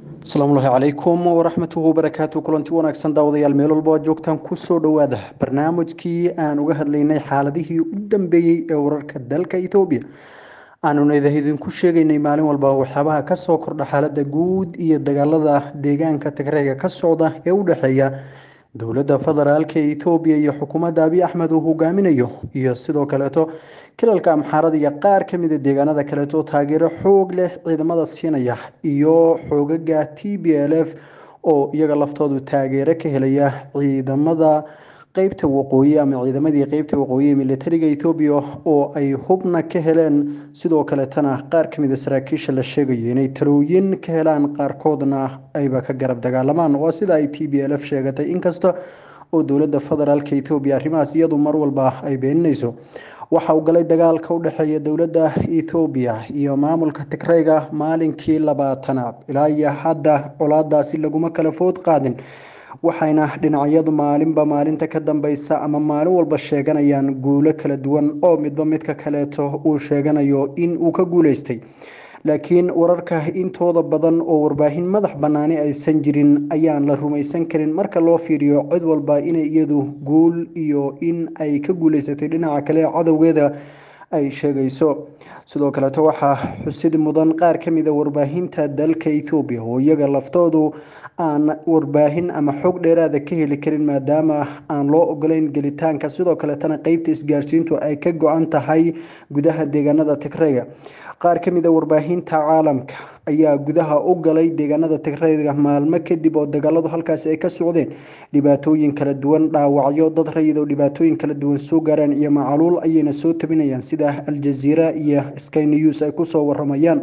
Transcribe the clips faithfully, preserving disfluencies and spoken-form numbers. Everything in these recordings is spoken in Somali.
asalaamu calaykum waraxmatuhu wabarakaatu kulanti wanaagsan daawadayaal meel walba aad joogtaan kusoo dhowaada barnaamijkii aan uga hadlaynay xaaladihii u dambeeyey ee wararka dalka etoobiya aanuna idinku sheegaynay maalin walba waxyaabaha kasoo kordha xaalada guud iyo dagaalada deegaanka tigreega ka socda ee u dhexeeya dowladda federaalka etoobiya iyo xukuumadda abiy axmed uu hogaaminayo iyo sidoo kaleeto kilalka amxaarada iyo qaar kamida deegaanada kaleeto taageero xoog leh ciidamada siinaya iyo xoogaga t b l f oo iyaga laftoodu taageero ka helaya ciidamada qeybta waqooyi ama ciidamadii qeybta waqooyi ee militariga etoobiya oo ay hubna ka heleen sidoo kaleetana qaar kamida saraakiisha la sheegayo inay talooyin ka helaan qaarkoodna ayba ka garab dagaalamaan waa sida ay t b l f sheegatay inkasta oo dowladda federaalka etoobiya arrimahaas iyadu mar walba ay beeninayso waxa uu galay dagaalka u dhexeeya dowladda ethoobiya iyo maamulka tigreyga maalinkii labaatanaad ilaa iyo hadda colaadaasi laguma kala food qaadin waxayna dhinacyadu maalinba maalinta ka dambeysa ama maalin walba sheeganayaan guulo kala duwan oo midba midka kaleeto uu sheeganayo in uu ka guuleystay laakiin wararka intooda badan oo warbaahin madax bannaani aysan jirin ayaan la rumaysan karin marka loo fiiriyo cid walba inay iyadu guul iyo in ay ka guuleysatay dhinaca kale cadowgeeda ay sheegayso sidoo kaleeto waxaa xusid mudan qaar kamida warbaahinta dalka etoobiya oo iyaga laftoodu aan warbaahin ama xog dheeraada ka heli karin maadaama aan loo ogolayn gelitaanka sidoo kaleetana qeybta isgaarsiintu ay ka go-an tahay gudaha deegaanada tigreyga qaar kamida warbaahinta caalamka ayaa gudaha u galay deegaanada tigreyga maalmo kadib oo dagaaladu halkaasi ay ka socdeen dhibaatooyin kala duwan dhaawacyo dad rayid oo dhibaatooyin kala duwan soo gaaraan iyo macaluul ayayna soo tabinayaan sida aljaziira iyo sky news ay kusoo waramayaan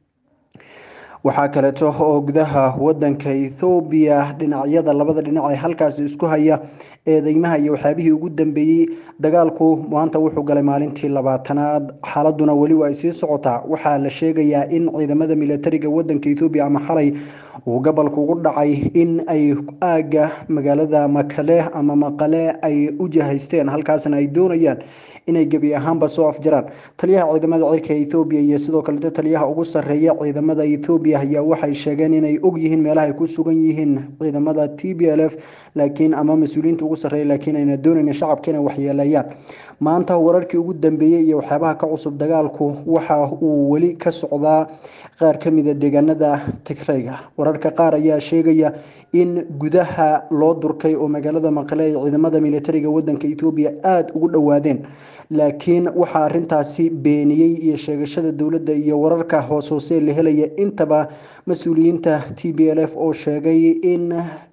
waxaa kaleeto oo gudaha wadanka ethoobiya dhinacyada labada dhinac ee halkaasi isku haya eedeymaha iyo waxyaabihii ugu dambeeyey dagaalku maanta wuxuu galay maalintii labaatanaad xaaladuna weli waa ay sii socotaa waxaa la sheegayaa in ciidamada militariga wadanka ethoobiya ama xalay uu gobolka ugu dhacay in ay aaga magaalada makale ama maqale ay u jahaysteen halkaasna ay doonayaan inay gebi ahaanba soo afjaraan taliyaha ciidamada cirka Ethiopia iyo sidoo kale taliyaha ugu sareeya ciidamada Ethiopia ayaa waxay sheegeen inay og yihiin meelaha ay ku sugan yihiin ciidamada T B L F laakiin ama mas'uuliyiinta ugu sareeya laakiin ayna doonayeen shacabka inay waxyeeleeyaan maanta wararkii ugu dambeeyay iyo waxyaabaha ka cusub dagaalku waxa uu weli ka socdaa qaar kamid ah deegaanada Tigrayga wararka qaar ayaa sheegaya in gudaha loo durkay oo magaalada Maqale ee ciidamada militariga wadanka Ethiopia aad ugu dhawaadeen laakiin waxa arintaasi beeniyay iyo sheegashada dawladda iyo wararka hoos hoose la helaya intaba mas'uuliyiinta T B L F oo sheegay in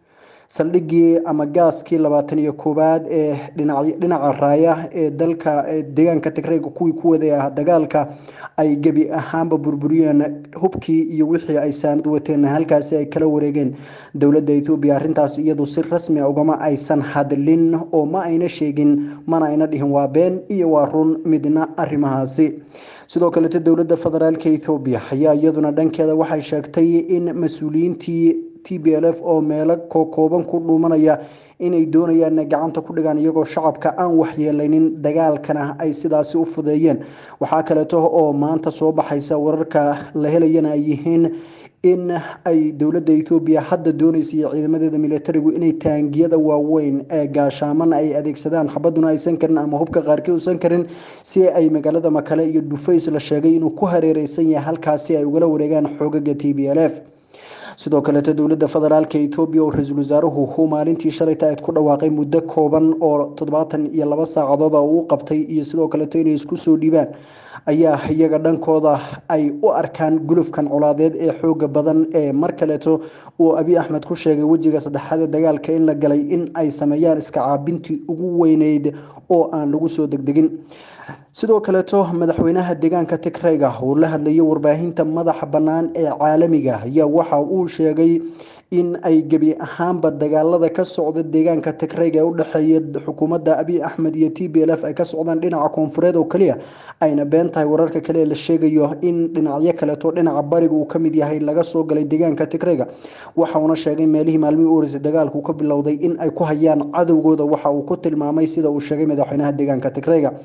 saldhigii ama gaaskii labaatan iyo koowaad ee dhinaca dhinaca raaya ee dalka deegaanka Tigrayga kuwii ku waday dagaalka ay gabi ahaanba burburiyeen hubkii iyo wixii ay saanad wateen halkaas ay kala wareegeen dawladda Ethiopia arintaas iyadu si rasmi ah ugama aysan hadlin oo ma ayna sheegin mana ayna dhihin waa been iyo waa run midna arrimahaasi sidoo kale dawladda federaalka Ethiopia ayaa iyaduna dhankeeda waxay sheegtay in mas'uuliyiintii T B L F oo meelo kooban ku dhuumanaya inay doonayaan gacanta ku dhigaan iyagoo shacabka aan waxyeelaynin dagaalkana ay sidaas u fudeeyeen waxa kale oo maanta soo baxaysa wararka la helayana ay yihiin in ay dawladda Ethiopia hadda doonayso ciidamadeeda militarigu inay taangiyada waaweyn ee gaashaaman ay adeegsadaan xabaduna aysan karin ama hubka qaarkii uusan karin si ay magaalada Maqale iyo Dhufays la sheegay inuu ku hareereysan yahay halkaas ay uga wareegaan xogaga T B L F sidoo kale dawladda federaalka Ethiopia oo ra'iisul wasaaruhu uu maalintii shalay taayid ku dhawaaqay muddo kooban oo toddobaatan iyo laba saacadood uu qabtay iyo sidoo kale inay isku soo dhiibaan ayaa iyaga dhankooda ay u arkaan gulufkan colaadeed ee xooga badan ee mar kaleeto uu Abiy Ahmed ku sheegay wajiga saddexaad ee dagaalka in la galay in ay sameeyaan iska caabintii ugu weyneyd oo aan lagu soo degdegin sidoo kale madaxweynaha deegaanka Tigrayga oo la hadlayay warbaahinta madaxa banaan ee caalamiga ayaa waxa uu sheegay in ay gabi ahaanba dagaalada ka socda deegaanka Tigrayga u dhaxeeya xukuumadda Abiy Ahmed iyo T B L F ay ka socdaan dhinaca koonfureed oo kaliya ayna been tahay wararka kale la sheegayo in dhinacyo kale oo dhinaca bariga uu kamid yahay laga soo galay deegaanka Tigrayga waxa uu sheegay meelihii maalmihii u horeysay dagaalku ka bilowday in ay ku hayaan cadawgooda waxa uu ku tilmaamay sida uu sheegay madaxweynaha deegaanka Tigrayga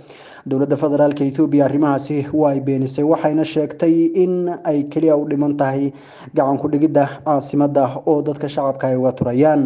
dowladda federaalka Itoobiya arrimahaasi waa ay beenisay waxayna sheegtay in ay kaliya u dhiman tahay gacan ku dhigidda caasimadda oo dadka shacabka ay uga turayaan.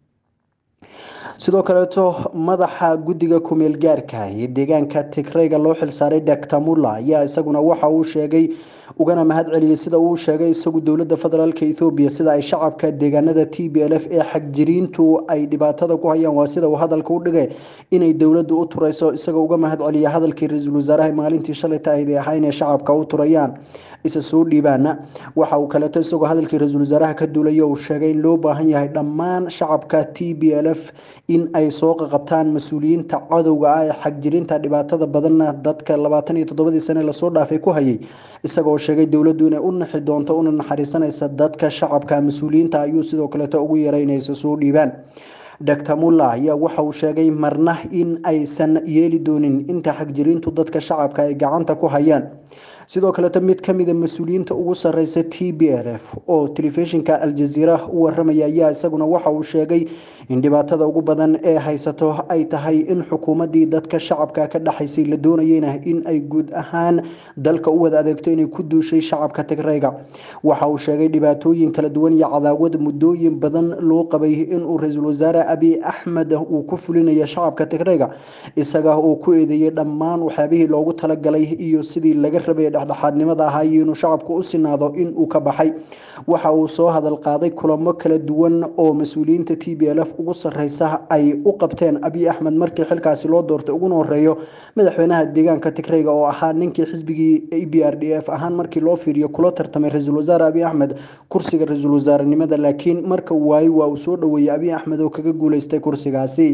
sidoo kaleeto madaxa guddiga kumeel gaarka ee deegaanka Tigreega loo xilsaaray Doctor Mulla ayaa isaguna waxa uu sheegay ugana mahad celiyay sida uu sheegay isagu dowladda federaalka Itoobiya sida ay shacabka deegaanada T B L F ee xagjiriintu ay dhibaatada ku hayaan waa sida uu hadalka u dhigay inay dowladdu u turayso isagoo uga mahad celiyay hadalkii ra'iisul wasaaraha maalintii shalay taayday ahayn ee shacabka u turayaan isa soo dhiibaana. waxa uu kaleeto isagoo hadalkii ra'iisul wasaaraha ka duulay uu sheegay in loo baahan yahay dhammaan shacabka T B L F in ay soo qabtaan mas'uuliyiinta cadowga ah ee xagjirinta dhibaatada badanna dadka labaatan iyo toddoba sano la soo dhaafay ku hayay isagoo sheegay dowladdu inay u naxi doonto una naxariisanaysa dadka shacabka mas'uuliyiinta ayuu sidoo kaleeto ugu yareynaysa soo dhiibaan. Doctor Mulla ayaa waxa uu sheegay marna in aysan yeeli doonin inta xagjirintu dadka shacabka ay gacanta ku hayaan. sidoo kaleeto mid ka mid ah mas'uuliyiinta ugu sarreysa T B L F oo telefishinka Al Jazeera u waramaya ayaa isaguna waxa uu sheegay in dhibaatada ugu badan ee haysato ay tahay in xukuumaddii dadka shacabka ka dhaxaysay la doonayeen in ay guud ahaan dalka u wada adeegto inay ku duushay shacabka Tigreega. waxa uu sheegay dhibaatooyin kala duwan iyo cadaawad muddooyin badan loo qabay in uu ra'iisul wasaare Abiy Ahmed uu ku fulinayo shacabka Tigreega isaga oo ku eedeeyay dhammaan waxyaabihii loogu talagalay iyo sidii laga rabay dhexdhexaadnimada ahaa inuu shacabku u sinaado in uu ka baxay. waxa uu soo hadal qaaday kulamo kala duwan oo mas'uuliyiinta T B L F ugu sarreysa ay u qabteen Abiy Ahmed markii xilkaasi loo doortay ugu horeeyo madaxweynaha deegaanka Tigreega oo ahaa ninkii xisbigii E B R D F ahaan markii loo fiiriyo kula tartamay ra'iisul wasaare Abiy Ahmed kursiga ra'iisul wasaarenimada laakiin marka waay waa uu soo dhaweeyay Abiy Ahmed oo kaga guuleystay kursigaasi.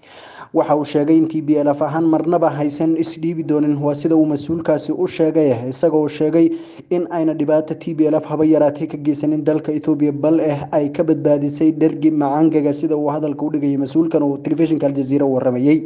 waxa uu sheegay in T B L F ahaan marnaba haysan isdhiibi doonin waa sida uu mas'uulkaasi u sheegay isagoo sheegay in ayna dhibaato T B L F haba yaraatay ka geysanin dalka Itoobiya bal eh ay ka badbaadisay dhergi macaangaga sida uu hadalka u dhigay mas'uulkan oo telefishinka Al Jazeera u waramayay.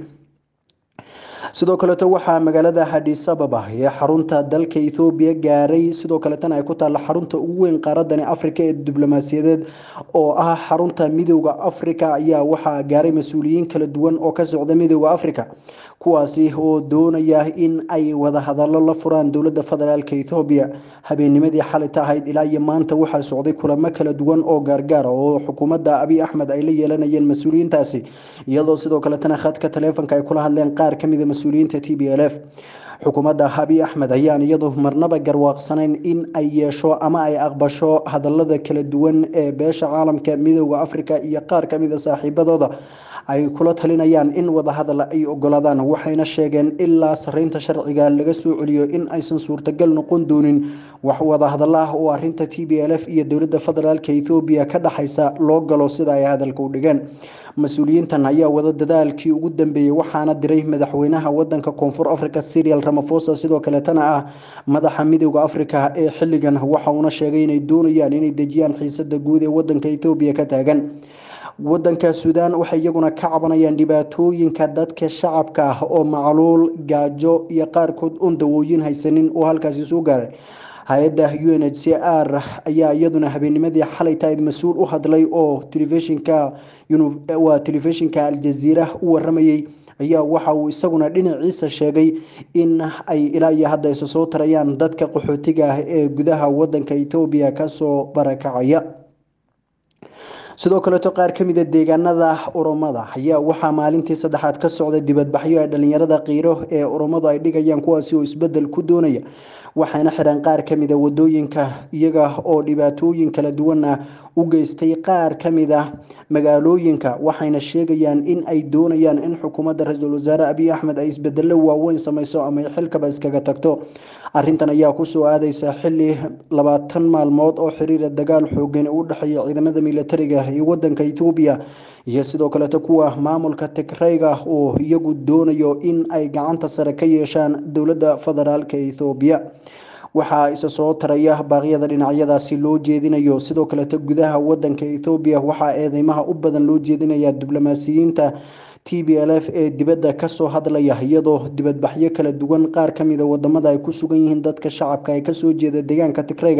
sidoo kaleeto waxaa magaalada Addis Ababa ee xarunta dalka Itoobiya gaaray sidoo kaleetana ay ku taala xarunta ugu weyn qaaradani Afrika ee diblomaasiyadeed oo ah xarunta midowga Afrika ayaa waxaa gaaray mas'uuliyiin kala duwan oo ka socda midowga Afrika kuwaasi oo doonaya in ay wada hadallo la furaan dowladda federaalka Itoobiya. habeennimadii xalay tahayd ilaa iyo maanta waxaa socday kulamo kala duwan oo gaargaar oo xukuumadda Abiy Ahmed ay la yeelanayeen mas'uuliyiintaasi iyadoo sidoo kaleetana khadka taleefanka ay kula hadleen qaar ka mid ah mas'uuliyiinta T B L F. xukuumadda Abiy Ahmed ayaan iyadu marnaba garwaaqsanayn in ay yeesho ama ay aqbasho hadallada kala duwan ee beesha caalamka midowga Afrika iyo qaar ka mid ah saaxiibadooda ay kula talinayaan in wada hadal ay ogolaadaan waxayna sheegeen ilaa sareynta sharciga laga soo celiyo in aysan suurtagal noqon doonin wax wada hadal ah oo arinta T B L F iyo dowladda federaalka Itoobiya ka dhaxaysa loo galo sida ay hadalka u dhigeen. mas'uuliyiintan ayaa wada dadaalkii ugu dambeeyay waxaana diray madaxweynaha wadanka Koonfur Afrika Cyril Ramaphosa sidoo kale tana ah madaxa midowga Afrika ee xilligan waxa uu sheegay inay doonayaan inay dejiyaan xiisada guud ee wadanka Itoobiya ka taagan. wadanka Suudaan waxay iyaguna ka cabanayaan dhibaatooyinka dadka shacabka ah oo macluul gaajo iyo qaarkood un dawooyin haysanin oo halkaasi soo gaaray. hay'adda U N H C R ayaa iyaduna habeennimadii xalay tahay mas'uul u hadlay oo telefishinka waa telefishinka Al Jazeera u waramayay ayaa waxa uu isaguna dhinaciisa sheegay in ay ilaa iyo hadda isu soo tarayaan dadka qaxootiga ah ee gudaha wadanka Itoobiya ka soo barakacaya. sidoo kale qaar ka mid ah deegaanada Oromada ayaa waxaa maalintii saddexaad ka socday dibadbaxyo ay dhalinyarada qiiro ee Oromadu ay dhigayaan kuwaasi oo isbedel ku doonaya waxayna xireen qaar ka mid ah wadooyinka iyaga oo dhibaatooyin kala duwan u geystay qaar ka mid ah magaalooyinka waxayna sheegayaan in ay doonayaan in xukuumadda ra'iisul wasaare Abiy Ahmed ay isbedelo waaweyn samayso ama xilkaba iskaga tagto. arrintan ayaa ku soo aadaysa xilli labaatan maalmood oo xiriir dagaal xooggan u dhaxeeya ciidamada militariga ee wadanka Itoobiya iyo sidoo kale kuwa maamulka Tigreega oo iyagu doonayo in ay gacanta sare ka yeeshaan dowladda federaalka Itoobiya. waxaa isa soo taraya baaqyada dhinacyadaasi loo jeedinayo sidoo kale gudaha wadanka Itoobiya waxaa eedeymaha u badan loo jeedinaya diblomaasiyiinta T B L F ee dibadda ka soo hadlaya iyadoo dibadbaxyo kala duwan qaar ka mid ah wadamada ay ku sugan yihiin dadka shacabka ay ka soo jeeda deegaanka Tigreega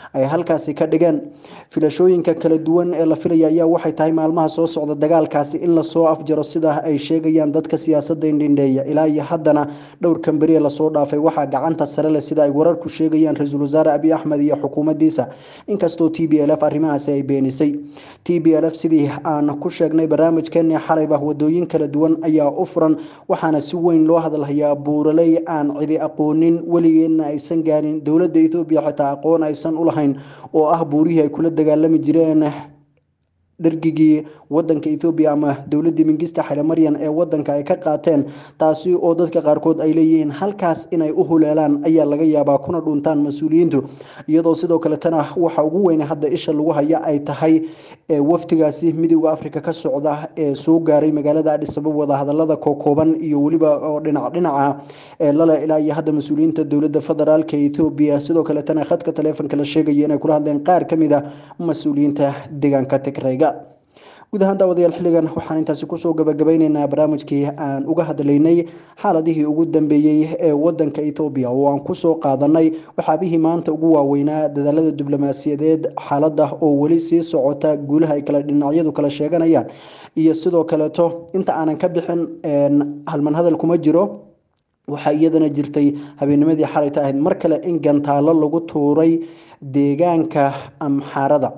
ay halkaasi ka dhigeen. filashooyinka kala duwan ee la filaya ayaa waxay tahay maalmaha soo socda dagaalkaasi in lasoo afjaro sida ay sheegayaan dadka siyaasadda indhindheeya. ilaa iyo haddana dhowr kamberiye lasoo dhaafay waxaa gacanta sare leh sida ay wararku sheegayaan ra-iisul wasaare abiy axmed iyo xukuumaddiisa, inkastoo t b l f arrimahaasi ay beenisay. t b l f sidii aan ku sheegnay barnaamijkeennii xalayba wadooyin kala duwan ayaa u furan, waxaana si weyn loo hadalhayaa buuraley aan cidi aqoonin, weligeedna aysan gaarin, dowladda ethoobiya xitaa aqoon aysan u lahayn, oo ah buurihii ay kula dagaalami jireen dhergigii wadanka Ethiopia ama dowladda Mingista Haile Mariam ee wadanka ay ka qaateen, taasi oo dadka qaarkood ay leeyihiin halkaas inay u huleelaan ayaa laga yaabaa kuna dhuntaan mas'uuliyiintu. iyadoo sidoo kale tana waxa ugu weyn hadda isha lagu haya ay tahay waftigaasi midowga Afrika ka socda ee soo gaaray magaalada Addis Ababa wada hadalada kookooban iyo waliba oo dhinac dhinaca ee lala ilaa iyo hadda mas'uuliyiinta dowladda federaalka Ethiopia. sidoo kale tana khadka taleefanka la sheegay inay kula hadleen qaar kamid ah mas'uuliyiinta deegaanka Tigreega. guud ahaan daawadayaal xilligan waxaan intaasi kusoo gabagabeynaynaa barnaamijkii aan uga hadlaynay xaaladihii ugu dambeeyey ee wadanka Ethiopia oo aan kusoo qaadanay waxaabihii maanta ugu waaweynaa dadaalada diblomaasiyadeed, xaaladda oo weli sii socota, guulaha ay kala dhinacyadu kala sheeganayaan, iyo sidoo kaleeto inta aanan ka bixin halman hadal kuma jiro. waxaa iyadana jirtay habeennimadii xalayta ahayd mar kale in gantaalo lagu tuuray deegaanka Amxaarada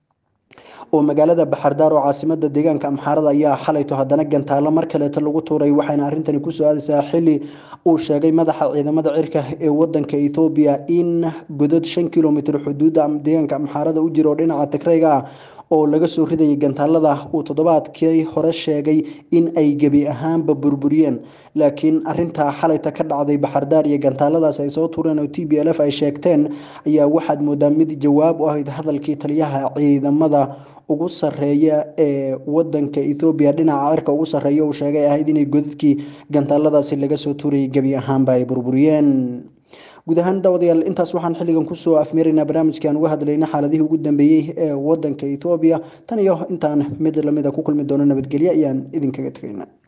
oo magaalada Baxardaar oo caasimada deegaanka Amxaarada ayaa xalayto haddana gantaalo mar kale lagu tuuray. waxayna arintani ku soo aadaysaa xilli uu sheegay madaxa ciidamada cirka ee wadanka Ethiopia in godad shan kiiloomitir xuduudda deegaanka Amxaarada u jiro dhinaca Tigreega oo laga soo ridayay gantaalada uu toddobaadkii hore sheegay in ay gebi ahaanba burburiyeen. laakiin arinta xalayta ka dhacday Baxardaar iyo gantaaladaas ay soo tuureen oo T B L F ay sheegteen ayaa waxaad moodaa mid jawaab u ahayd hadalkii taliyaha ciidamada ugu sareeya ee wadanka Ethiopia dhinaca cirka ugu sareeya uu sheegay ahayd in godadkii gantaaladaasi laga soo tuurayay gebi ahaanba ay burburiyeen. guud ahaan daawadayaal intaas waxaan xilligan kusoo afmeeraynaa barnaamijkii aan uga hadlaynay xaaladihii ugu dambeeyey ee wadanka Ethiopia. tan iyo intaan mid lamid ah ku kulmi doono nabadgelyo ayaan idinkaga tagaynaa.